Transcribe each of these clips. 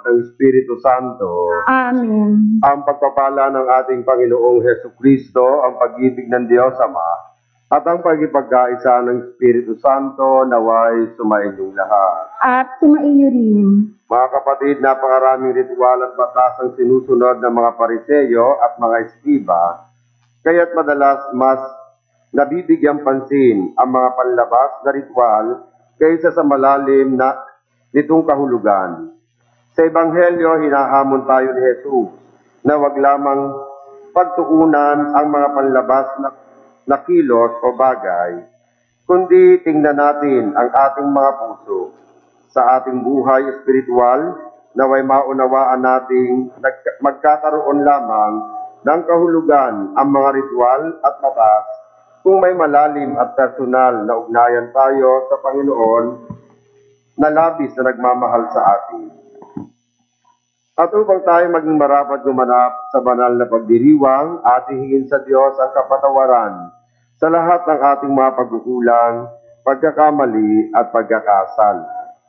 at ng Espiritu Santo. Amen. Ang pagpapala ng ating Panginoong Hesukristo, ang pag-ibig ng Diyos Ama, at ang pagkipagkaisa ng Espiritu Santo naway sumainyong lahat. At sumaiyo rin. Mga kapatid, napakaraming ritual at batas ang sinusunod ng mga Pariseyo at mga Eskriba, kaya't madalas mas nabibigyang pansin ang mga panlabas na ritual kaysa sa malalim na nitong kahulugan. Sa Ebanghelyo, hinahamon tayo ni Jesus na wag lamang pagtuunan ang mga panlabas na kilos o bagay, kundi tingnan natin ang ating mga puso. Sa ating buhay espiritual, naway maunawaan nating magkakaroon lamang ng kahulugan ang mga ritual at batas kung may malalim at personal na ugnayan tayo sa Panginoon na labis na nagmamahal sa atin. At upang tayo maging marapat gumanap sa banal na pagdiriwang, ating hingin sa Diyos ang kapatawaran sa lahat ng ating mga pagkukulang, pagkakamali at pagkakasala.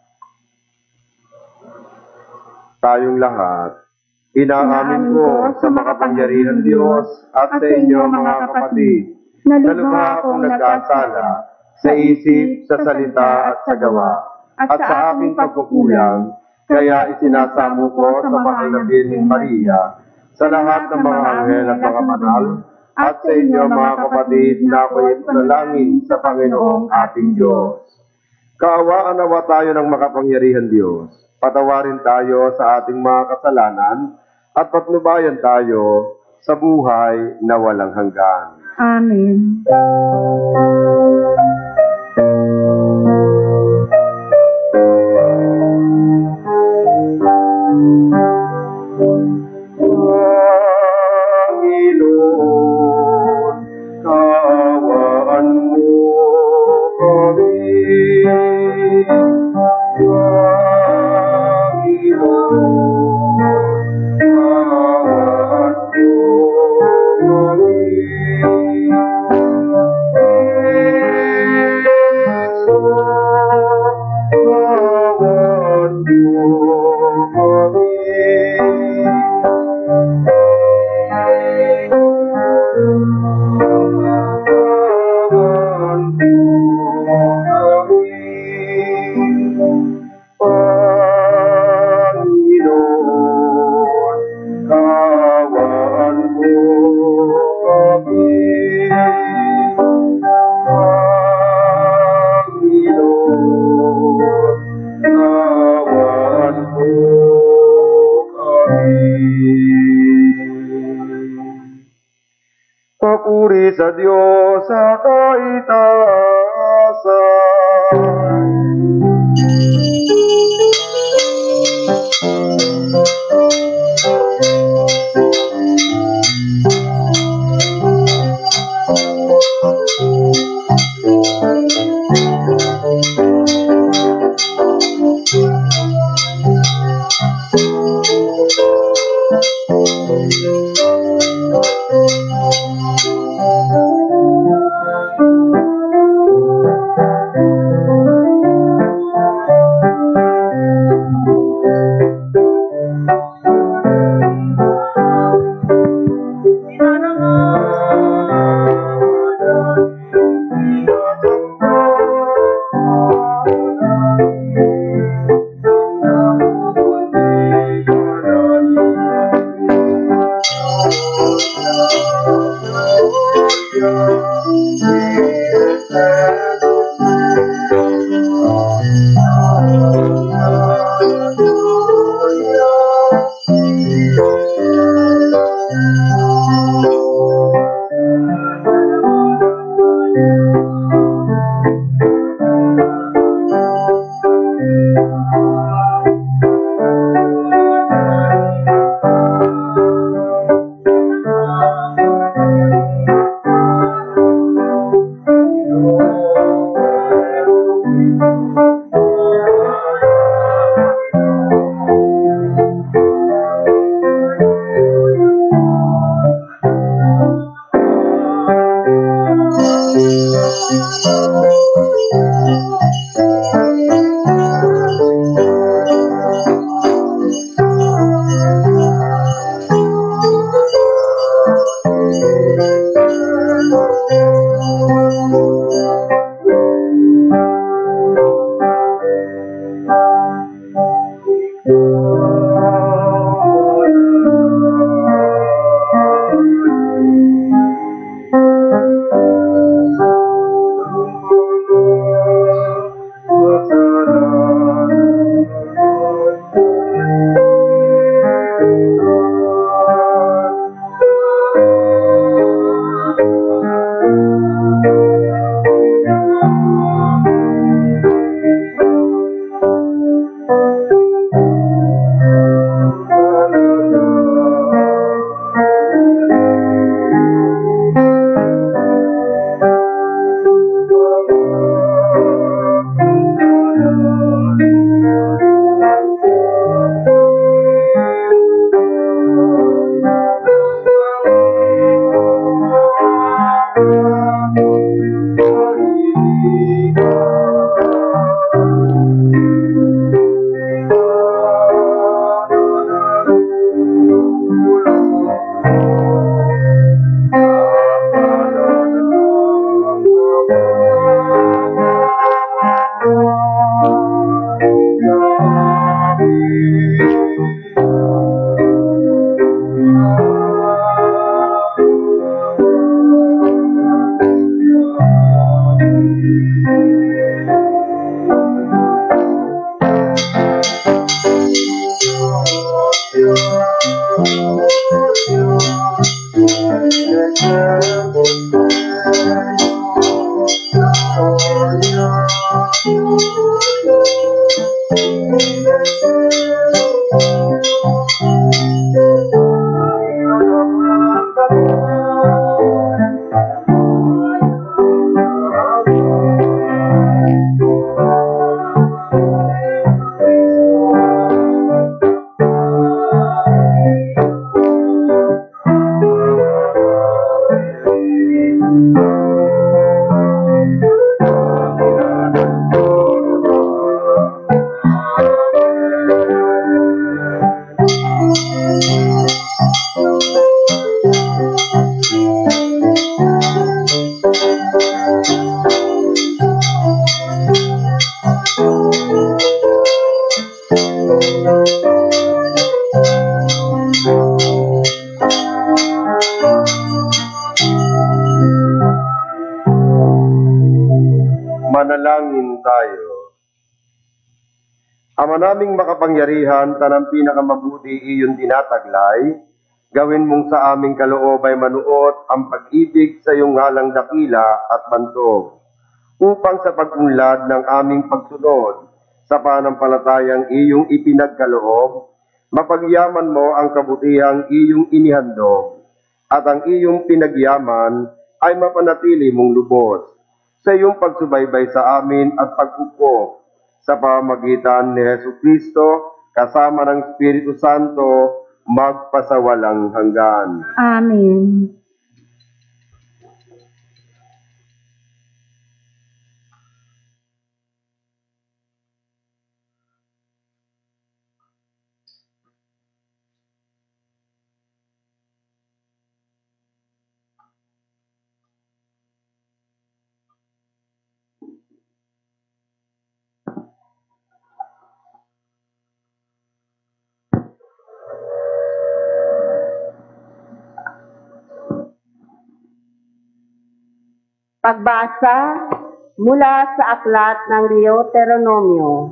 Tayong lahat, inaamin ko sa makapangyarihan Diyos at sa inyo mga kapatid, na lubha akong nagkasala sa isip, sa salita at sa gawa, at sa aking pagkukulang, kaya isinasamo ko sa mahal na Birheng Maria, sa lahat ng mga anghel at mga banal, at sa inyo mga kapatid na ako'y ipanalangin sa Panginoong ating Diyos. Kaawaan nawa tayo ng makapangyarihan Diyos, patawarin tayo sa ating mga kasalanan, at patnubayan tayo sa buhay na walang hanggan. Amen. Papuri sa Diyos sa kaitaasan. Manalangin tayo. Ama naming makapangyarihan, tanang pinakamabuti iyon tinataglay, gawin mong sa aming kaloob ay manuot ang pag-ibig sa iyong halang dakila at bantog, upang sa pag-unlad ng aming pagsunod sa panampalatayang iyong ipinagkaloob, mapagyaman mo ang kabutihang iyong inihandog, at ang iyong pinagyaman ay mapanatili mong lubos sa iyong pagsubaybay sa amin at pagkuko sa pamagitan ni Jesucristo kasama ng Espiritu Santo magpasawalang hanggan. Amen. Pagbasa mula sa aklat ng Deuteronomio.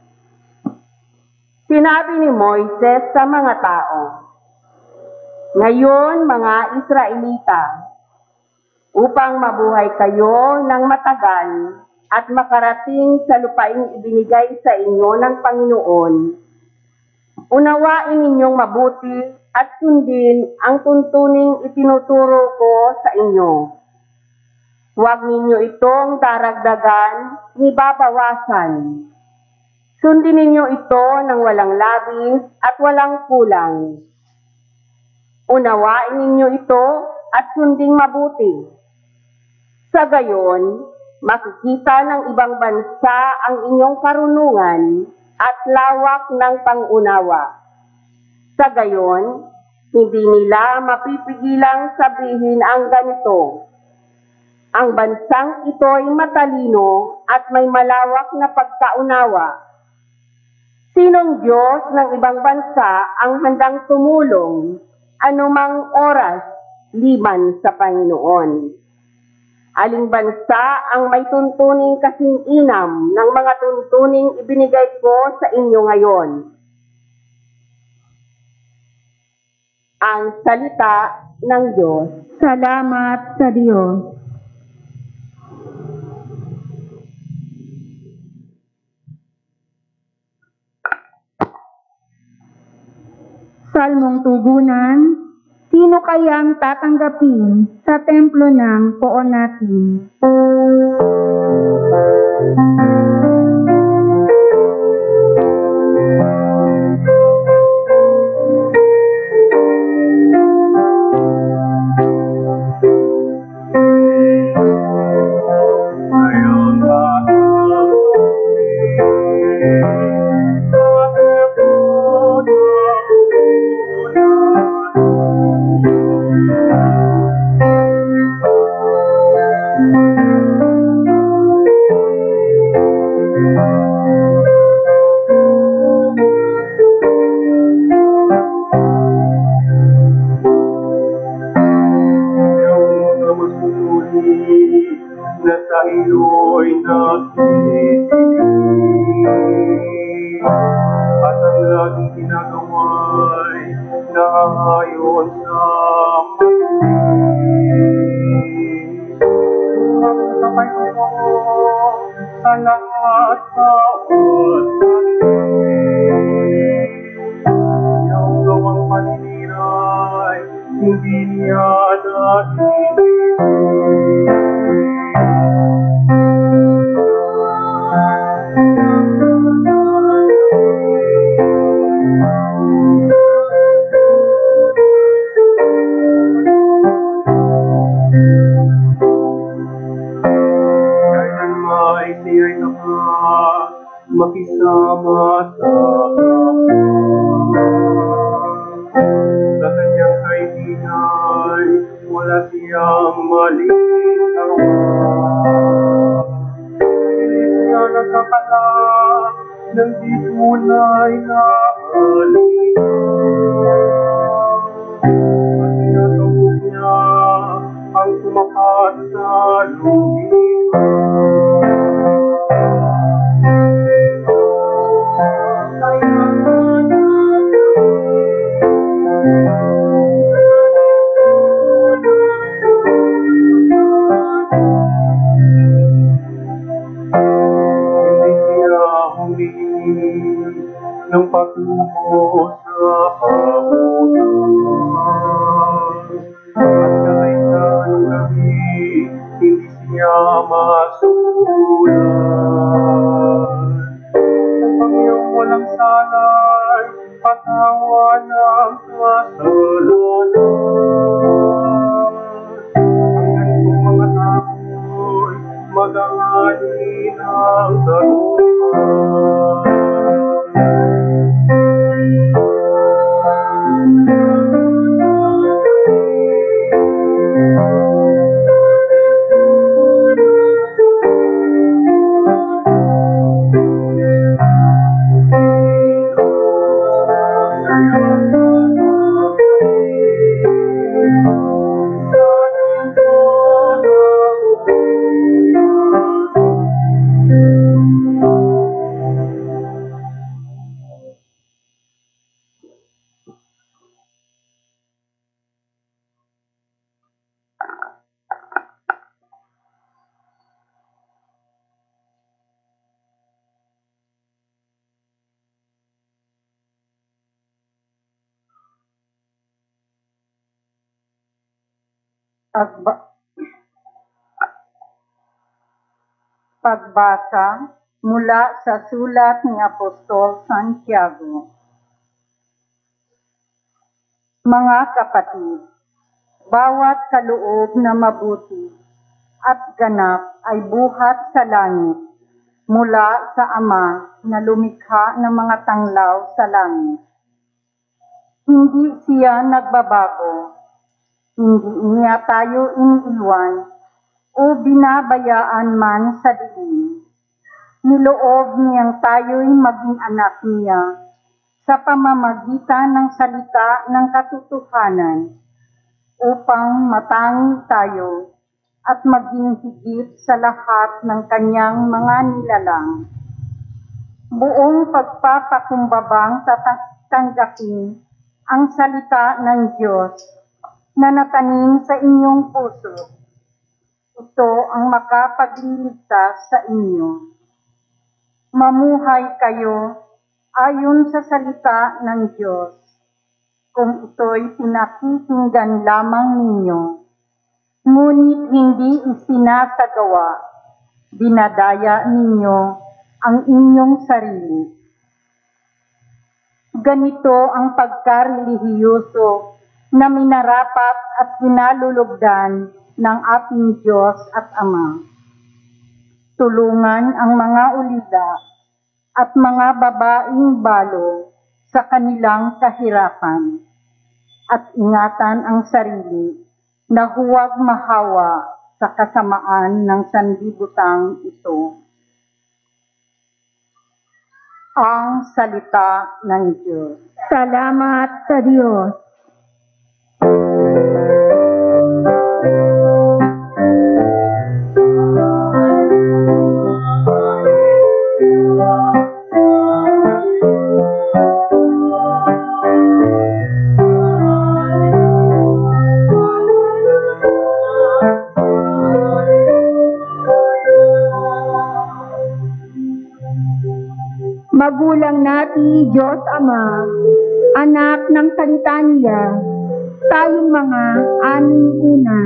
Sinabi ni Moises sa mga tao, "Ngayon, mga Israelita, upang mabuhay kayo ng matagal at makarating sa lupaing ibinigay sa inyo ng Panginoon, unawain ninyong mabuti at sundin ang tuntuning itinuturo ko sa inyo. Huwag ninyo itong daragdagan ni babawasan. Sundin ninyo ito ng walang labis at walang kulang. Unawain ninyo ito at sunding mabuti. Sa gayon, makikita ng ibang bansa ang inyong karunungan at lawak ng pangunawa. Sa gayon, hindi nila mapipigilang sabihin ang ganito, ang bansang ito'y matalino at may malawak na pagkaunawa. Sinong Diyos ng ibang bansa ang handang tumulong anumang oras liban sa Panginoon? Aling bansa ang may tuntuning kasing inam ng mga tuntuning ibinigay ko sa inyo ngayon?" Ang salita ng Diyos. Salamat sa Diyos. Salmong tugunan, sino kayang tatanggapin sa templo ng poon natin? Na sa iyo'y nakikinig at ang laging ginagawa'y naayon sa matinig. Ang sabay mo sa lahat bawat saglit, iyong gawang paninira'y hindi niya naibig. Makisama sa sa kanyang kaibigan, wala siyang maling gawa. Siya nagkakala ng di tunay na halina at tinatawag niya ang tumapat sa lumihan. niya masulat. Ang iyong walang salay, patawa ng kasalanan. Ang ganitong mga tapo'y magangani ng Pagbasa mula sa sulat ni Apostol Santiago. Mga kapatid, bawat kaloob na mabuti at ganap ay buhat sa langit mula sa Ama na lumikha ng mga tanglaw sa langit. Hindi siya nagbabago, hindi niya tayo iniiwan o binabayaan man sa dilim. Niloob niyang tayo'y maging anak niya sa pamamagitan ng salita ng katotohanan upang matangi tayo at maging higit sa lahat ng kanyang mga nilalang. Buong pagpapakumbabang tatanggapin ang salita ng Diyos na natanim sa inyong puso. Ito ang makapagliligtas sa inyo. Mamuhay kayo ayon sa salita ng Diyos, kung ito'y pinakikinggan lamang ninyo, ngunit hindi isinasagawa, dinadaya ninyo ang inyong sarili. Ganito ang pagkarelihiyoso na minarapat at kinalulugdan ng ating Diyos at Ama. Tulungan ang mga ulila at mga babaeng balo sa kanilang kahirapan at ingatan ang sarili na huwag mahawa sa kasamaan ng sanlibutan ito. Ang salita ng Diyos. Salamat sa Diyos. Magulang natin, Diyos Ama, anak ng salita niya, tayong mga aming una.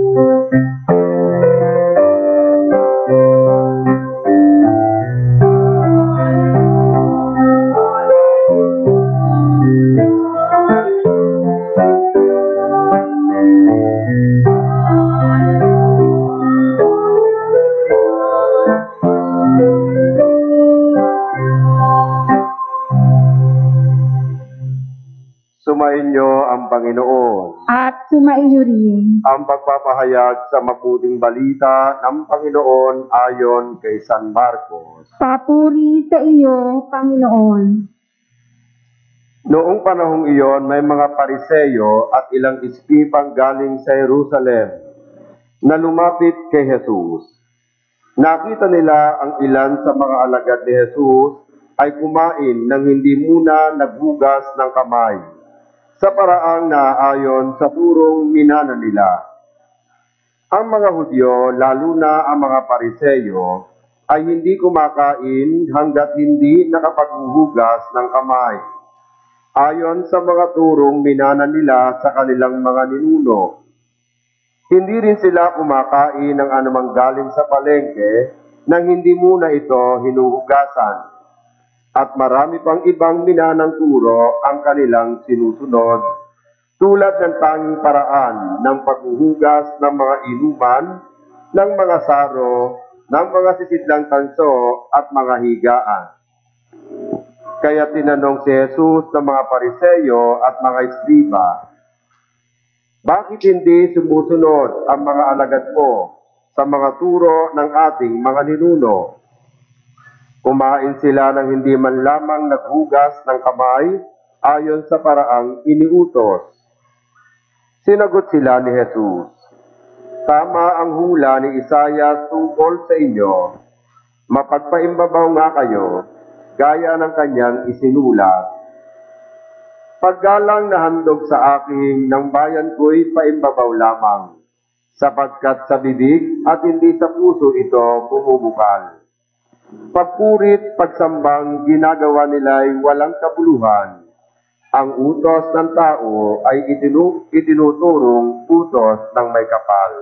Sumainyo ang Panginoon. At sumaiyo rin. Ang pagpapahayag sa mabuting balita ng Panginoon ayon kay San Marcos. Papuri sa iyo, Panginoon. Noong panahong iyon, may mga pariseyo at ilang ispipang galing sa Jerusalem na lumapit kay Jesus. Nakita nila ang ilan sa mga alagad ni Jesus ay kumain nang hindi muna naghugas ng kamay, sa paraang naayon sa turong minana nila. Ang mga Hudyo, lalo na ang mga Pariseyo, ay hindi kumakain hanggat hindi nakapaghuhugas ng kamay, ayon sa mga turong minana nila sa kanilang mga ninuno. Hindi rin sila kumakain ng anumang galing sa palengke nang hindi muna ito hinuhugasan. At marami pang ibang minanang turo ang kanilang sinusunod, tulad ng tanging paraan ng paghuhugas ng mga inuman, ng mga saro, ng mga sisidlang tanso at mga higaan. Kaya tinanong si Jesus ng mga Pariseyo at mga Eskriba, bakit hindi sumusunod ang mga alagad mo sa mga turo ng ating mga ninuno? Kumain sila ng hindi man lamang naghugas ng kamay ayon sa paraang iniutos. Sinagot sila ni Jesus, tama ang hula ni Isaias tungkol sa inyo. Mapagpaimbabaw nga kayo, gaya ng kanyang isinulat. Paggalang na handog sa akin ng bayan ko'y paimbabaw lamang, sapagkat sa bibig at hindi sa puso ito bumubukal. Pagpurit, pagsambang ginagawa nila'y walang kabuluhan. Ang utos ng tao ay itinuturong utos ng may kapal.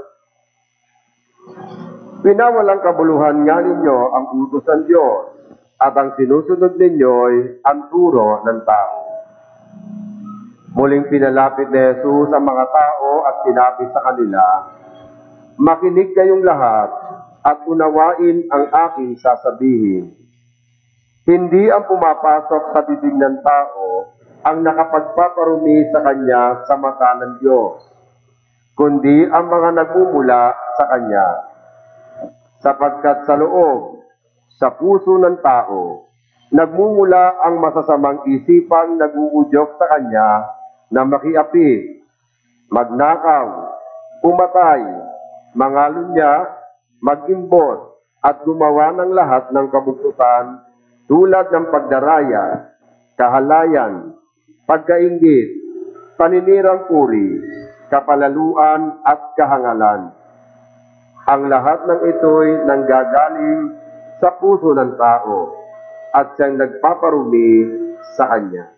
Pinawalang kabuluhan nga ninyo ang utos ng Diyos, at ang sinusunod ninyo'y ang turo ng tao. Muling pinalapit ni Jesus ang mga tao at sinabi sa kanila, makinig kayong lahat at unawain ang aking sasabihin. Hindi ang pumapasok sa bibig ng tao ang nakapagpaparumi sa kanya sa mata ng Diyos, kundi ang mga nagmumula sa kanya. Sapagkat sa loob, sa puso ng tao, nagmumula ang masasamang isipang naguudyok sa kanya na makiapi, magnakaw, pumatay, mangalunya, mag-imbot, at gumawa ng lahat ng kabuktutan tulad ng pagdaraya, kahalayan, pagkainggit, paninirang puri, kapalaluan at kahangalan. Ang lahat ng ito'y nanggagaling sa puso ng tao at siyang nagpaparumi sa kanya.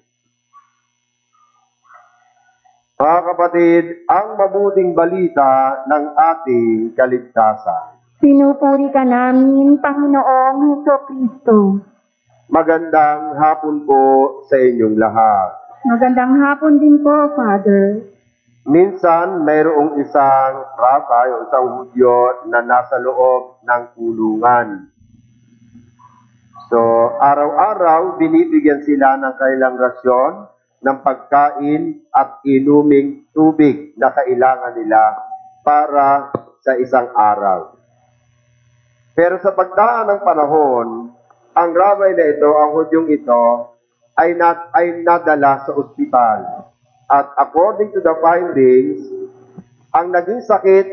Mga kapatid, ang mabuting balita ng ating kaligtasan. Pinupuri ka namin, Panginoong Hesukristo. Magandang hapon po sa inyong lahat. Magandang hapon din po, Father. Minsan, mayroong isang rabbi o isang Hudyo na nasa loob ng kulungan. So, araw-araw, binibigyan sila ng kanilang rasyon ng pagkain at inuming tubig na kailangan nila para sa isang araw. Pero sa pagdaan ng panahon, ang rabbi na ito, ang Hudyong ito, ay nadala sa ospital. At according to the findings, ang naging sakit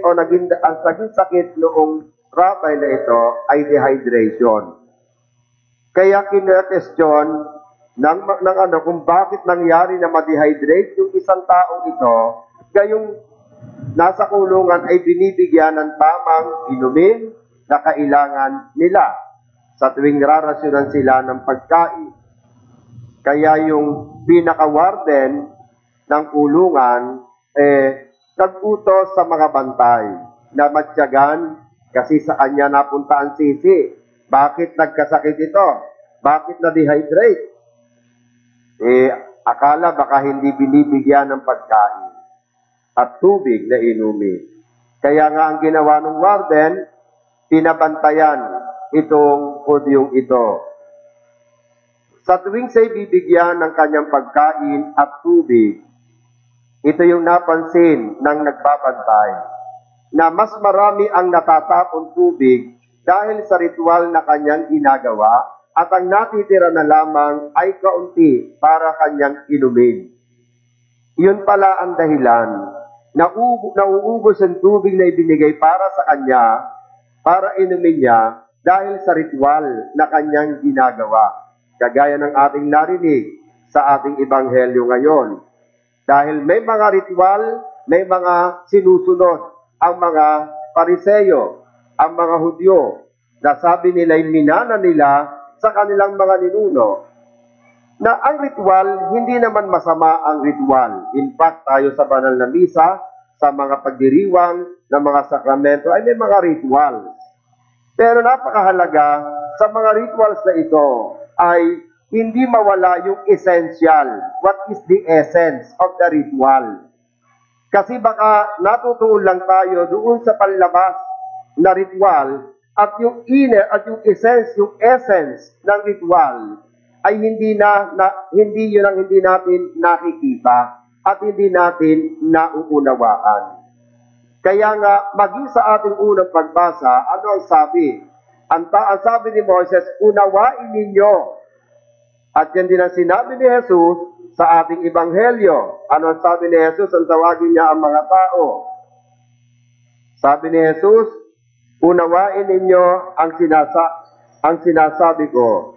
noong rabbi na ito ay dehydration. Kaya kina-question kung bakit nangyari na ma-dehydrate yung isang taong ito, gayong nasa kulungan ay binibigyan ng tamang inumin na kailangan nila sa tuwing rarasyonan sila ng pagkain. Kaya yung pinaka-warden ng kulungan, nag-utos sa mga bantay na matyagan kasi sa kanya napunta ang sisi. Bakit nagkasakit ito? Bakit na-dehydrate? Akala baka hindi binibigyan ng pagkain at tubig na inumin. Kaya nga ang ginawa ng warden, pinabantayan itong Hudyong ito. Sa tuwing siya'y bibigyan ng kanyang pagkain at tubig, ito yung napansin ng nagbabantay, na mas marami ang natatapon tubig dahil sa ritual na kanyang ginagawa at ang natitira na lamang ay kaunti para kanyang inumin. Iyon pala ang dahilan na nauubos ang tubig na ibinigay para sa kanya, para inumin niya dahil sa ritual na kanyang ginagawa. Kagaya ng ating narinig sa ating ebanghelyo ngayon. Dahil may mga ritual, may mga sinusunod ang mga Pariseyo, ang mga Hudyo, na sabi nila'y minana nila sa kanilang mga ninuno. Na ang ritual, hindi naman masama ang ritual. In fact, tayo sa banal na misa, sa mga pagdiriwang ng mga sakramento ay may mga rituals. Pero napakahalaga sa mga rituals na ito ay hindi mawala yung essential. What is the essence of the ritual? Kasi baka natutuon lang tayo doon sa panlabas na ritual at yung inner at yung essence ng ritual ay hindi yun ang hindi natin nakikita at hindi natin nauunawaan. Kaya nga, maging sa ating unang pagbasa, ano ang sabi? Ang sabi ni Moses, unawain ninyo. At yan din ang sinabi ni Jesus sa ating ebanghelyo. Ano ang sabi ni Jesus? Ang tawagin niya ang mga tao. Sabi ni Jesus, unawain ninyo ang sinasabi ko.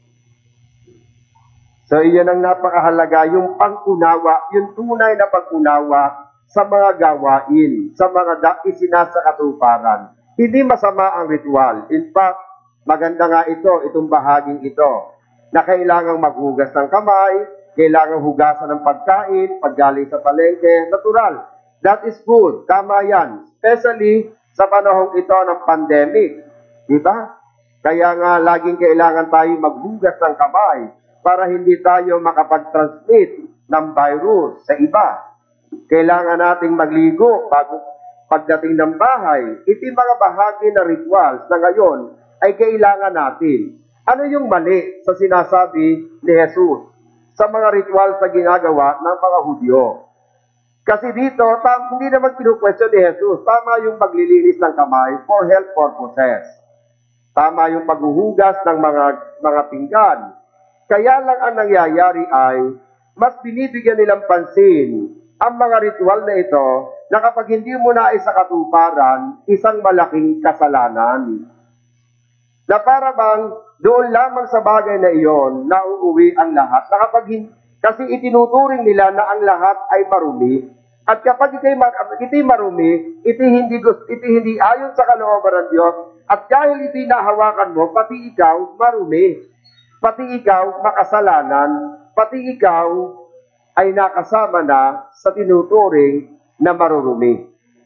So, iyan ang napakahalaga, yung pang-unawa, yung tunay na pag-unawa sa mga gawain, sa mga isinasakatuparan. Hindi masama ang ritual. In fact, maganda nga itong bahaging ito, na kailangang maghugas ng kamay, kailangang hugasan ng pagkain, paggaling sa palengke, natural. That is good. Tama yan. Especially sa panahong ito ng pandemic. Di ba? Kaya nga, laging kailangan tayo maghugas ng kamay para hindi tayo makapag-transmit ng virus sa iba. Kailangan nating magligo bago pagdating ng bahay. Iti mga bahagi na rituals na ngayon ay kailangan natin. Ano yung mali sa sinasabi ni Jesus sa mga rituals na ginagawa ng mga Hudyo? Kasi dito, hindi naman kinukwestiyon ni Jesus. Tama yung maglilinis ng kamay for health purposes. Tama yung paghuhugas ng mga pinggan. Kaya lang ang nangyayari ay mas binibigyan nilang pansin ang mga ritual na ito na kapag hindi mo na isa katuparan, isang malaking kasalanan. Na para bang doon lamang sa bagay na iyon na uuwi ang lahat. Na kasi itinuturing nila na ang lahat ay marumi. At kapag ito'y marumi, ito hindi ayon sa kalooban ng Diyos. At dahil ito'y nahawakan mo, pati ikaw marumi. Pati ikaw makasalanan. Pati ikaw ay nakasama na sa tinuturing na marurumi.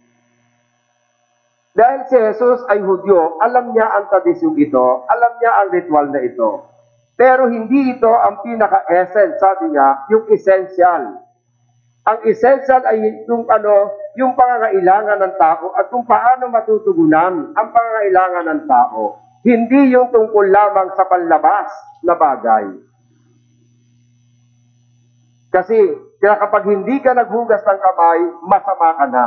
Dahil si Jesus ay Hudyo, alam niya ang tradisyong ito, alam niya ang ritual na ito. Pero hindi ito ang pinaka-essence, sabi niya, yung essential. Ang essential ay yung pangangailangan ng tao at kung paano matutugunan ang pangangailangan ng tao. Hindi yung tungkol lamang sa panlabas na bagay. Kasi kapag hindi ka naghugas ng kamay, masama ka na.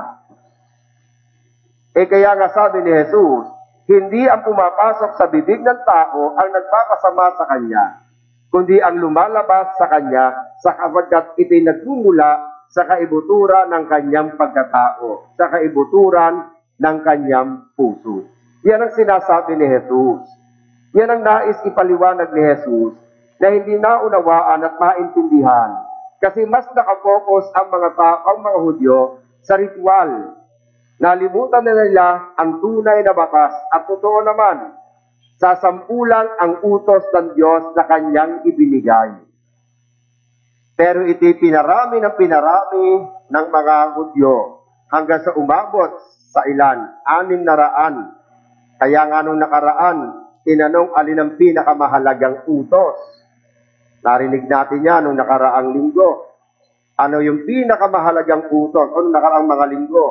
Kaya nga sabi ni Jesus, hindi ang pumapasok sa bibig ng tao ang nagpapasama sa kanya, kundi ang lumalabas sa kanya sapagkat ito'y nagmumula sa kaibuturan ng kanyang pagkatao, sa kaibuturan ng kanyang puso. Yan ang sinasabi ni Jesus. Yan ang nais ipaliwanag ni Jesus na hindi naunawaan at maintindihan. Kasi mas nakafocus ang mga Hudyo sa ritual. Nalimutan na nila ang tunay na batas at totoo naman, sasampulang ang utos ng Diyos na kanyang ibinigay. Pero ito'y pinarami ng mga Hudyo hanggang sa umabot sa ilan, 600. Kaya nga nung nakaraan, tinanong alin ang pinakamahalagang utos. Narinig natin yan nung nakaraang linggo. Ano yung pinakamahalagang utos o nung nakaraang mga linggo?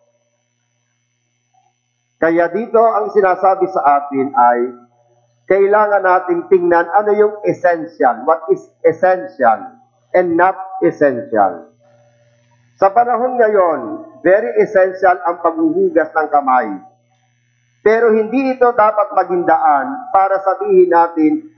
Kaya dito ang sinasabi sa atin ay kailangan nating tingnan ano yung essential, what is essential and not essential. Sa panahon ngayon, very essential ang paghuhugas ng kamay. Pero hindi ito dapat maging daan para sabihin natin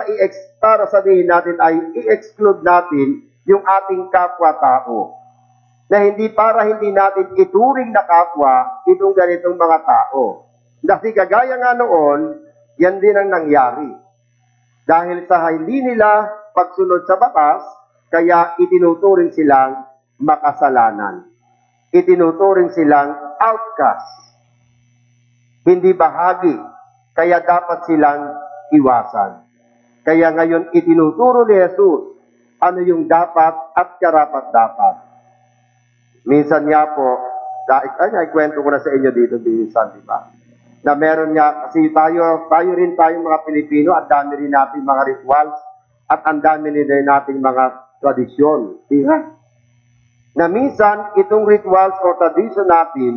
ay i-exclude natin yung ating kapwa-tao. Na hindi natin ituring na kapwa itong ganitong mga tao. Kasi kagaya nga noon, yan din ang nangyari. Dahil sa hindi nila pagsunod sa batas, kaya itinuturing silang makasalanan. Itinuturing silang outcast. Hindi bahagi, kaya dapat silang iwasan. Kaya ngayon itinuturo ni Jesus ano yung dapat at karapat-dapat. Minsan nga po, ikwento ko na sa inyo dito minsan, di ba? Na meron nga, kasi tayo rin tayong mga Pilipino, at dami rin nating mga rituals, at ang dami rin nating mga tradisyon. Di ba? Na minsan, itong rituals o tradisyon natin,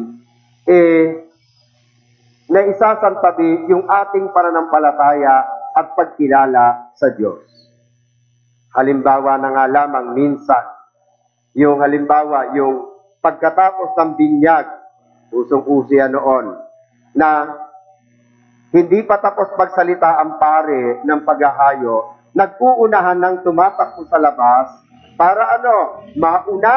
na isasantabi yung ating pananampalataya at pagkilala sa Diyos. Halimbawa na nga lamang minsan, yung pagkatapos ng binyag, usong-uso yan noon, na hindi pa tapos magsalita ang pare ng paghahayo, nag-uunahan ng tumatakbo sa labas para mauna.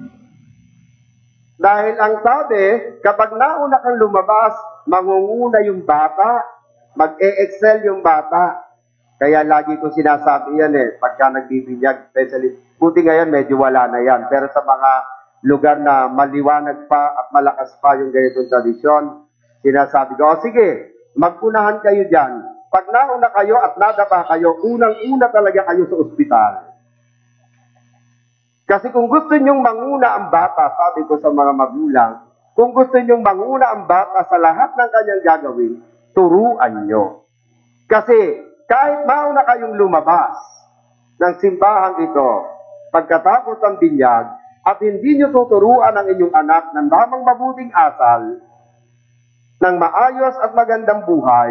Dahil ang sabi, kapag nauna kang lumabas, mangunguna yung bata, mag-e-excel yung bata. Kaya lagi ko sinasabi yan pagka nagbibinyag, especially, buti ngayon medyo wala na yan, pero sa mga lugar na maliwanag pa at malakas pa yung ganitong tradisyon, sinasabi ko, sige, magpunahan kayo dyan. Pag nauna kayo at nadapa kayo, unang-una talaga kayo sa ospital. Kasi kung gusto nyong manguna ang bata, sabi ko sa mga magulang, kung gusto nyong manguna ang bata sa lahat ng kanyang gagawin, turuan nyo. Kasi kahit mauna kayong lumabas ng simbahang ito, pagkatapos ng binyag, at hindi nyo tuturuan ang inyong anak ng tamang mabuting asal, ng maayos at magandang buhay,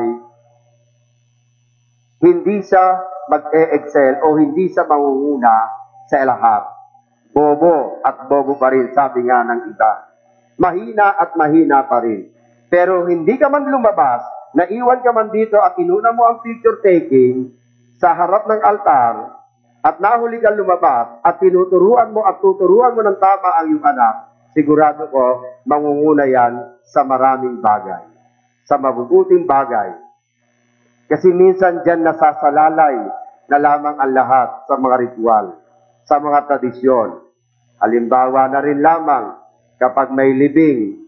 hindi siya mag-e-excel o hindi siya mangunguna sa lahat. Bobo at bobo pa rin, sabi nga ng iba. Mahina at mahina pa rin. Pero hindi ka man lumabas, naiwan ka man dito at inuna mo ang picture taking sa harap ng altar at nahuli kang lumabas at tinuturuan mo at tuturuan mo ng tama ang iyong anak, sigurado ko, mangunguna yan sa maraming bagay, sa mabubuting bagay. Kasi minsan dyan nasasalalay na lamang ang lahat sa mga ritual, sa mga tradisyon. Halimbawa na rin lamang kapag may libing.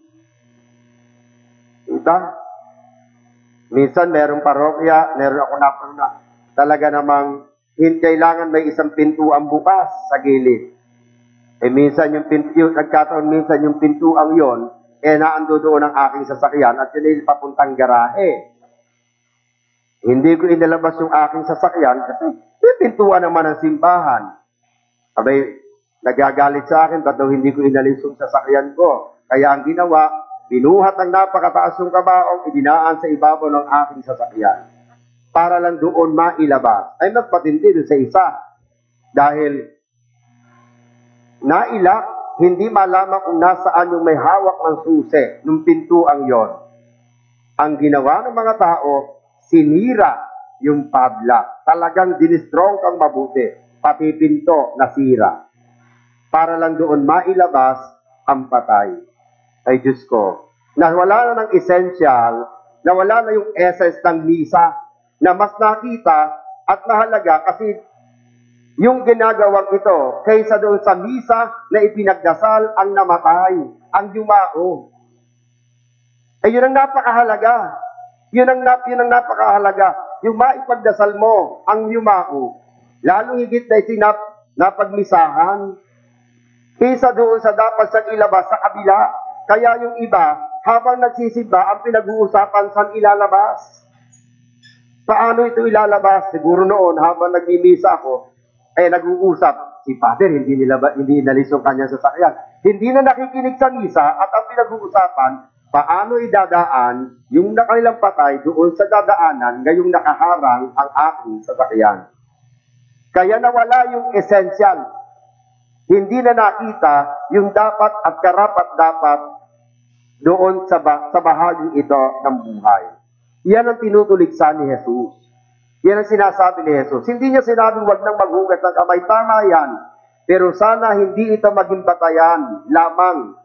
Minsan merong parokya, meron ako na talaga namang kailangan may isang pintuang bukas sa gilid. Minsan nagkataon minsan yung pintuang yon, naando doon ang aking sasakyan at yun ay papuntang garahe. Hindi ko inilabas yung aking sasakyan kasi yung pintuan naman ng simbahan. Abay, nagagalit sa akin, daw hindi ko inalis yung sasakyan ko. Kaya ang ginawa, binuhat ng napakataas yung kabaong, idinaan sa ibabaw ng aking sasakyan. Para lang doon mailabas. Ay nagpatindi doon sa isa. Dahil nailak, hindi malaman kung nasaan yung may hawak ng susi, nung pintuang yon. Ang ginawa ng mga tao, sinira yung padlock. Talagang dinistrong kang mabuti. Pati pinto nasira. Para lang doon mailabas ang patay. Ay Diyos ko, nawala na ng essential, nawala na yung essence ng misa, na mas nakita at mahalaga kasi yung ginagawang ito, kaysa doon sa misa na ipinagdasal ang namatay, ang yumao. Yun ang napakahalaga. Yun ang napakahalaga. Yung maipagdasal mo, ang yumao. Lalo higit na napagmisahan. Kaysa doon sa dapat siyang ilabas sa kabila. Kaya yung iba, habang nagsisimba, ang pinag-uusapan saan ilalabas. Paano ito ilalabas? Siguro noon, habang nagmimisa ako, nag-uusap. Si Father, hindi inalis yung kanyang sasakyan. Hindi na nakikinig sa misa at ang pinag-uusapan, paano idadaan yung nakanilang patay doon sa dadaanan ngayong nakaharang ang aking sasakyan. Kaya nawala yung essential. Hindi na nakita yung dapat at karapat-dapat doon sa bahaging ito ng buhay. Yan ang tinutuligsa ni Jesus. Yan ang sinasabi ni Jesus. Hindi niya sinabing wag nang maghugas ng kamay. Tama yan. Pero sana hindi ito maging batayan lamang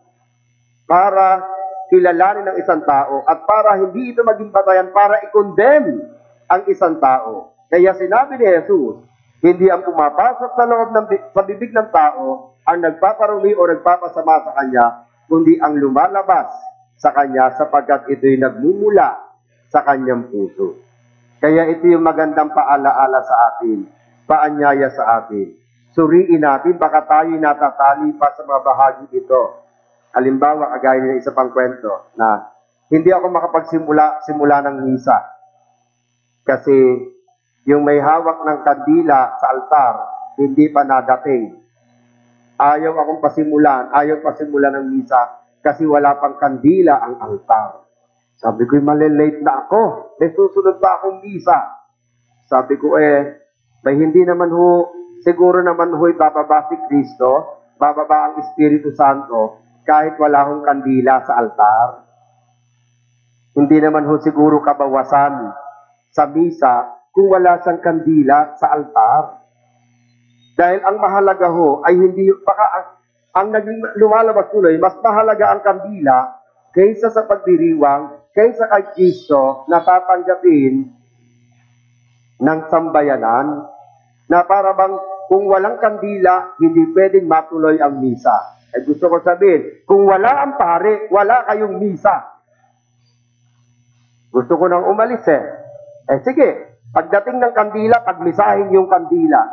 para kilalanin ng isang tao at para hindi ito maging batayan para i-condemn ang isang tao. Kaya sinabi ni Jesus, hindi ang pumapasok sa loob sa bibig ng tao ang nagpaparumi o nagpapasama sa kanya, kundi ang lumalabas sa kanya sapagkat ito'y nagmumula sa kanyang puso. Kaya ito yung magandang paalaala sa atin, paanyaya sa atin. Suriin natin, baka tayo'y natatali pa sa mga bahagi ito. Halimbawa, kagaya ng isa pang kwento na hindi ako makapagsimula ng misa kasi yung may hawak ng kandila sa altar, hindi pa nadating. Ayaw pasimulan ng misa kasi wala pang kandila ang altar. Sabi ko, malilate na ako. Susunod pa akong misa. Sabi ko, may hindi naman siguro naman bababa si Kristo, bababa ang Espiritu Santo, kahit wala hong kandila sa altar. Hindi naman siguro kabawasan sa misa kung wala siyang kandila sa altar. Dahil ang mahalaga ay hindi, ang naging lumalabas tuloy, mas mahalaga ang kandila kaysa sa pagdiriwang, kaysa kay Kristo na tatanggapin ng sambayanan, na para bang kung walang kandila, hindi pwedeng matuloy ang misa. Gusto ko sabihin, kung wala ang pare, wala kayong misa. Gusto ko nang umalis sige, pagdating ng kandila, pagmisahin yung kandila.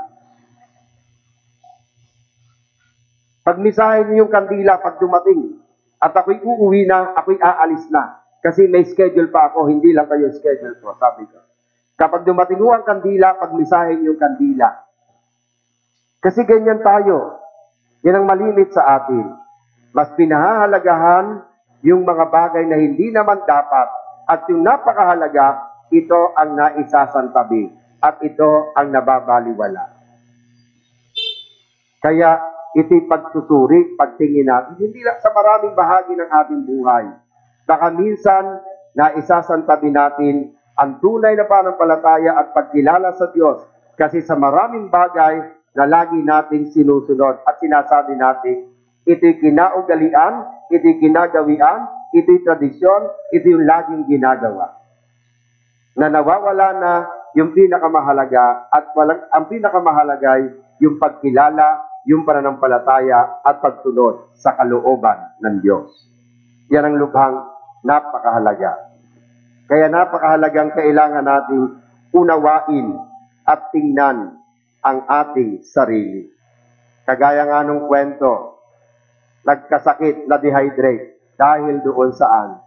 Pagmisahin yung kandila pag dumating. At ako'y uuwi na, ako'y aalis na. Kasi may schedule pa ako, hindi lang kayo schedule ko, sabi ko. Kapag dumating ang kandila, pagmisahin yung kandila. Kasi ganyan tayo. Yan ang malimit sa atin. Mas pinahahalagahan yung mga bagay na hindi naman dapat. At yung napakahalaga, ito ang naisasantabi. At ito ang nababaliwala. Kaya, ito'y pagsusuri, pagtingin natin, hindi lang sa maraming bahagi ng ating buhay. Baka minsan, naisasantabi natin ang tunay na pananampalataya at pagkilala sa Diyos. Kasi sa maraming bagay na lagi nating sinusunod at sinasabi natin, ito'y kinaugalian, ito'y ginagawian, ito'y tradisyon, ito yung laging ginagawa. Na nawawala na yung pinakamahalaga at ang pinakamahalaga yung pagkilala, yung pananampalataya at pagsunod sa kalooban ng Diyos. Yan ang lubhang napakahalaga. Kaya napakahalagang kailangan nating unawain at tingnan ang ating sarili. Kagaya nga nung kwento, nagkasakit, na-dehydrate dahil doon saan?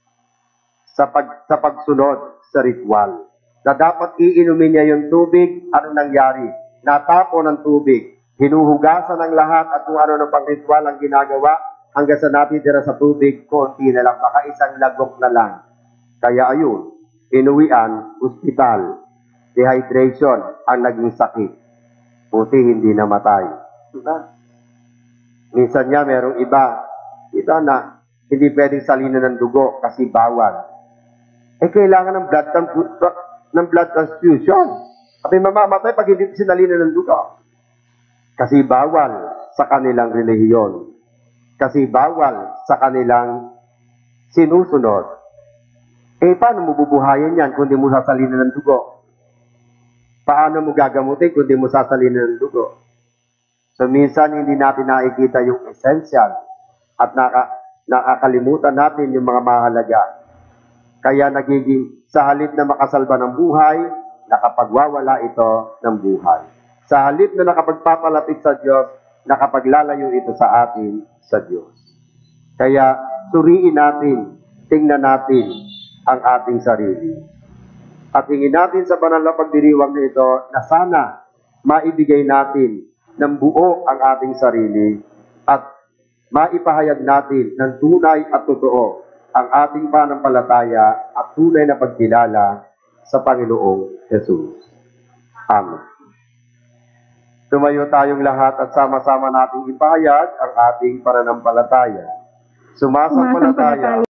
Sa pagsunod sa ritual. Na dapat iinumin niya yung tubig, ano nangyari? Natapon ng tubig. Hinuhugasan ng lahat at kung ano ng pang-ritual ang ginagawa, hanggang sa natitira sa tubig, konti na lang, baka isang lagok na lang. Kaya ayun, inuwian, ospital, dehydration ang naging sakit. Buti hindi namatay. Diba? Minsan nga merong iba, ito na, hindi pwedeng salinan ng dugo kasi bawal. Kailangan ng blood transfusion. Sabi mamamatay pag hindi sinalinan ng dugo. Kasi bawal sa kanilang relihiyon. Kasi bawal sa kanilang sinusunod. Paano mo bubuhayin yan kung di mo sasalinan ng dugo? Paano mo gagamutin kung di mo sasalinan ng dugo? So minsan hindi natin nakikita yung essential at nakakalimutan natin yung mga mahalaga. Kaya nagiging sa halip na makasalba ng buhay, nakapagwawala ito ng buhay. Sa halip na nakapagpapalapit sa Diyos, nakapaglalayo ito sa atin sa Diyos. Kaya suriin natin, tingnan natin ang ating sarili. At hingin natin sa banal na pagdiriwang na ito na sana maibigay natin ng buo ang ating sarili at maipahayag natin ng tunay at totoo ang ating pananampalataya at tunay na pagkilala sa Panginoong Jesus. Amen. Tumayo tayong lahat at sama-sama nating ipahayag ang ating pananampalataya. Sumasampalataya